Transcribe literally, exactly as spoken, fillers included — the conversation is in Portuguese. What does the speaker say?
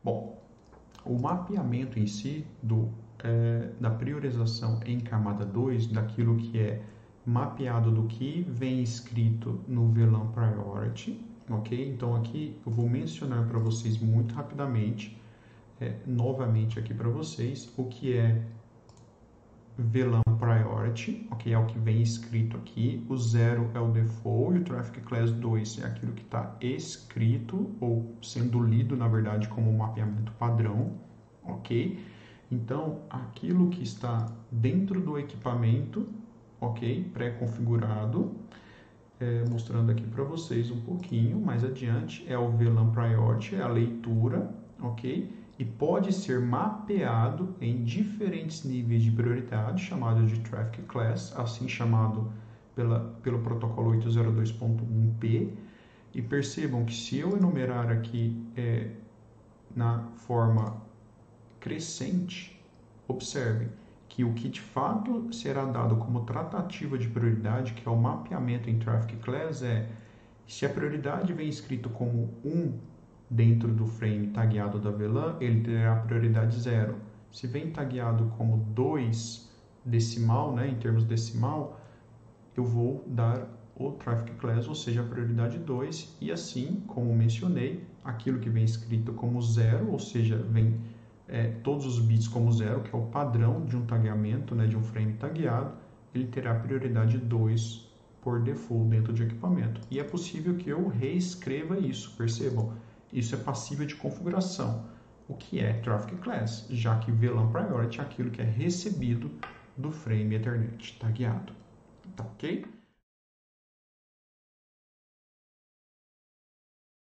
Bom, o mapeamento em si do, é, da priorização em camada dois, daquilo que é mapeado do que vem escrito no V LAN Priority, ok? Então aqui eu vou mencionar para vocês muito rapidamente, é, novamente aqui para vocês, o que é V LAN Priority, ok? É o que vem escrito aqui, o zero é o default e o Traffic Class dois é aquilo que está escrito, ou sendo lido, na verdade, como um mapeamento padrão, ok? Então, aquilo que está dentro do equipamento, ok? Pré-configurado, é, mostrando aqui para vocês um pouquinho mais adiante, é o V LAN Priority, é a leitura, ok? E pode ser mapeado em diferentes níveis de prioridade, chamado de Traffic Class, assim chamado pela, pelo protocolo oito zero dois ponto um P. E percebam que se eu enumerar aqui é, na forma crescente, observem que o que de fato será dado como tratativa de prioridade, que é o mapeamento em Traffic Class, é se a prioridade vem escrito como um dentro do frame tagueado da V LAN, ele terá prioridade zero. Se vem tagueado como dois decimal, né, em termos decimal, eu vou dar o Traffic Class, ou seja, a prioridade dois, e assim, como mencionei, aquilo que vem escrito como zero, ou seja, vem é, todos os bits como zero, que é o padrão de um tagueamento, né, de um frame tagueado, ele terá prioridade dois por default dentro de equipamento. E é possível que eu reescreva isso, percebam? Isso é passível de configuração, o que é Traffic Class, já que V LAN Priority é aquilo que é recebido do frame Ethernet tagueado. Tá ok?